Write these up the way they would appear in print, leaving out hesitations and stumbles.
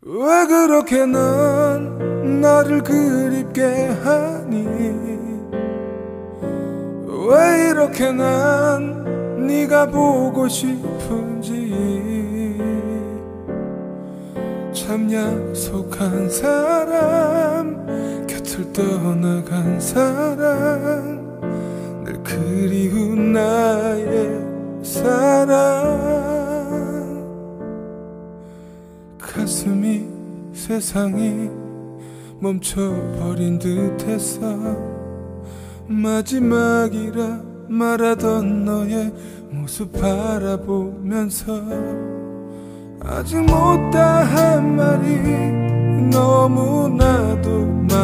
왜 그렇게 넌 나를 그립게 하니? 왜 이렇게 난 네가 보고 싶은지. 참 약속한 사람, 곁을 떠나간 사람, 늘 그리운 나의 사랑. 가슴이 세상이 멈춰버린 듯해서 마지막이라 말하던 너의 모습 바라보면서 아직 못다한 말이 너무나도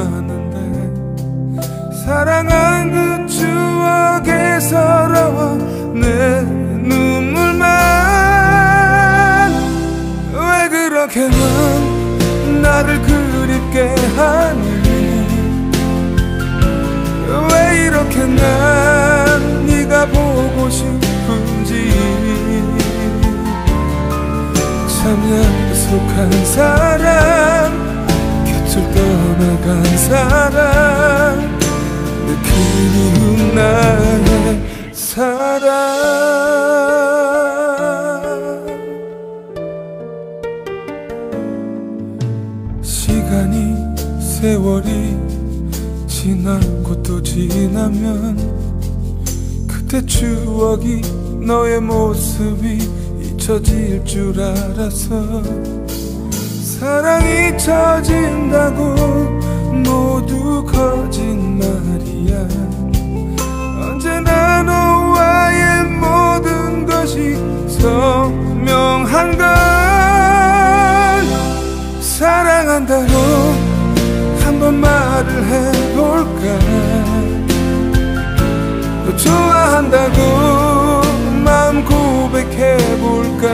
많은데 사랑한 그 추억에 서러워 내 눈물만. 왜 그렇게 넌 나를 그립게 하니? 왜 이렇게 난 네가 보고 싶은지. 참 약속한 사람, 곁을 떠나간 사람, 내 그리운 나의 사랑. 시간이 세월이 지나고 또 지나면 그때 추억이 너의 모습이 잊혀질 줄 알았어. 사랑이 잊혀진다고 모두 거짓말이야. 언제나 너와의 모든 것이 선명한 걸. 사랑한다고 한번 말을 해볼까? 너 좋아한다고 마음 고백해볼까?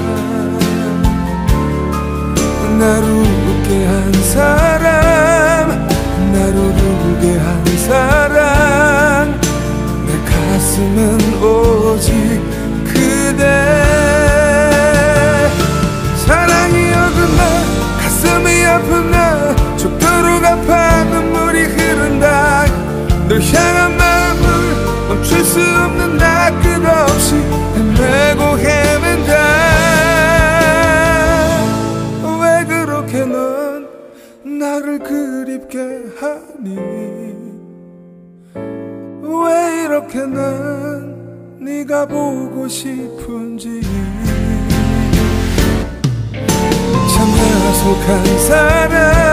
나를 웃게 한 사람, 나를 울게 한 사람, 내 가슴은 오직 그대. 사랑이 어긋나 가슴이 아픈 나, 죽도록 아파 눈물이 흐른다. 널 향한 마음을 멈출 수 없는 나 끝없이 헤매고 헤맨다. 왜 그렇게 넌 나를 그립게 하니? 왜 이렇게 난 네가 보고 싶은지. 참 약속한 사람,